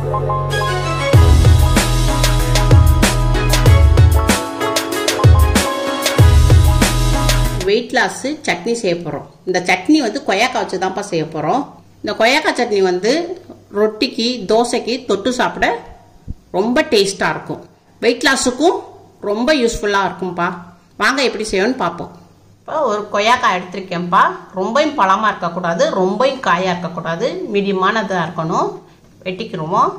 Weight loss chutney செய்ய போகிறோம். இந்த சட்னி வந்து கொய்யாக்காய் வச்சு தான்ப்பா செய்ய போகிறோம். இந்த கொய்யாக்காய் சட்னி வந்து ரொட்டிக்கு தோசைக்கு தொட்டு சாப்பிட ரொம்ப டேஸ்ட்டாக இருக்கும். வெயிட் லாஸுக்கும் ரொம்ப யூஸ்ஃபுல்லாக இருக்கும்ப்பா. வாங்க எப்படி செய்யணும்னு பார்ப்போம். இப்போ ஒரு கொய்யாக்காய் எடுத்துருக்கேன்ப்பா. ரொம்பவும் பழமாக இருக்கக்கூடாது, ரொம்பவும் காயாக இருக்கக்கூடாது, மீடியமானதாக இருக்கணும். வெட்டிக்கிடுவோம்.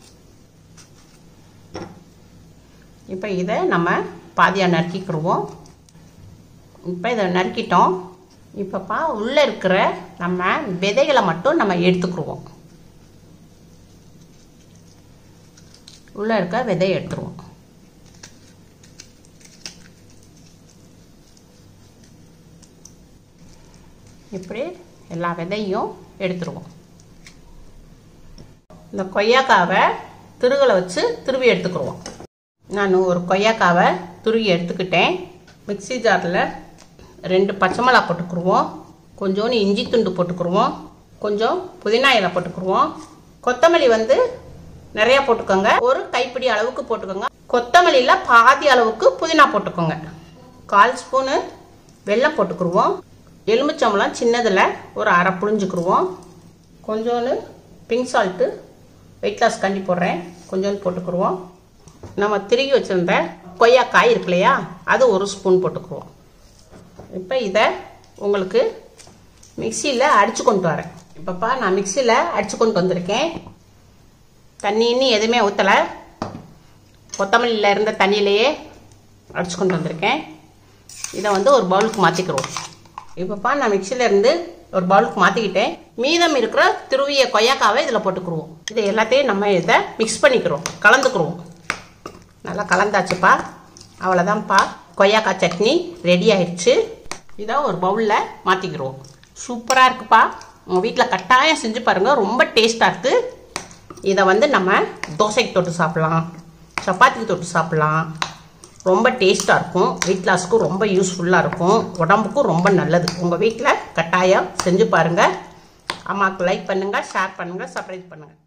இப்போ இதை நம்ம பாதியாக நறுக்கிக்கிடுவோம். இப்போ இதை நறுக்கிட்டோம். இப்போப்பா உள்ளே இருக்கிற நம்ம விதைகளை மட்டும் நம்ம எடுத்துக்கிடுவோம். உள்ளே இருக்க விதையை எடுத்துருவோம். இப்படி எல்லா விதையும் எடுத்துருவோம். இந்த கொய்யாக்காவை திருகலை வச்சு துருவி எடுத்துக்கிடுவோம். நான் ஒரு கொய்யாக்காவை துருவி எடுத்துக்கிட்டேன். மிக்ஸி ஜாரில் 2 பச்சை மிளகாய் போட்டுக்கிடுவோம். கொஞ்சோண்டு இஞ்சி துண்டு போட்டுக்கிடுவோம். கொஞ்சம் புதினா இலை போட்டுக்கிடுவோம். கொத்தமல்லி வந்து நிறையா போட்டுக்கோங்க. ஒரு கைப்பிடி அளவுக்கு போட்டுக்கோங்க. கொத்தமல்லியில் பாதி அளவுக்கு புதினா போட்டுக்கோங்க. 1/4 ஸ்பூனு வெல்லம் போட்டுக்கிடுவோம். எலுமிச்சம்பழம் சின்னதில் ஒரு அரை புழிஞ்சுக்கிடுவோம். கொஞ்சோண்டு பிங்க் சால்ட்டு வெயிட் லாஸ் கண்டி போடுறேன், கொஞ்சோண்டு போட்டுக்கிடுவோம். நம்ம திருகி வச்சுருந்த கொய்யாக்காய் இருக்கு இல்லையா, அது 1 ஸ்பூன் போட்டுக்குவோம். இப்போ இதை உங்களுக்கு மிக்சியில் அடித்து கொண்டு வரேன். இப்போப்பா நான் மிக்சியில் அடித்து கொண்டு வந்திருக்கேன். தண்ணி இன்னும் எதுவுமே ஊற்றலை, கொத்தமல்லியில் இருந்த தண்ணியிலையே அடித்து கொண்டு வந்திருக்கேன். இதை வந்து ஒரு பவுலுக்கு மாற்றிக்கிறோம். இப்போப்பா நான் மிக்சியில் இருந்து ஒரு பவுலுக்கு மாற்றிக்கிட்டேன். மீதம் இருக்கிற துருவிய கொய்யாக்காவை இதில் போட்டுக்குருவோம். இதை எல்லாத்தையும் நம்ம இதை மிக்ஸ் பண்ணிக்கிறோம், கலந்துக்குருவோம். நல்லா கலந்தாச்சுப்பா. அவ்வளோதான்ப்பா, கொய்யாக்காய் சட்னி ரெடி ஆயிடுச்சு. இதை ஒரு பவுலில் மாற்றிக்கிறோம். சூப்பராக இருக்குப்பா. உங்கள் வீட்டில் கட்டாயம் செஞ்சு பாருங்கள், ரொம்ப டேஸ்ட்டாக இருக்குது. இதை வந்து நம்ம தோசைக்கு தொட்டு சாப்பிட்லாம், சப்பாத்திக்கு தொட்டு சாப்பிட்லாம். ரொம்ப டேஸ்ட்டாக இருக்கும். வெயிட் லாஸ்க்கும் ரொம்ப யூஸ்ஃபுல்லாக இருக்கும், உடம்புக்கும் ரொம்ப நல்லது. உங்கள் வீட்டில் கட்டாயம் செஞ்சு பாருங்கள். அம்மாவுக்கு லைக் பண்ணுங்கள், ஷேர் பண்ணுங்கள், சப்ஸ்கிரைப் பண்ணுங்கள்.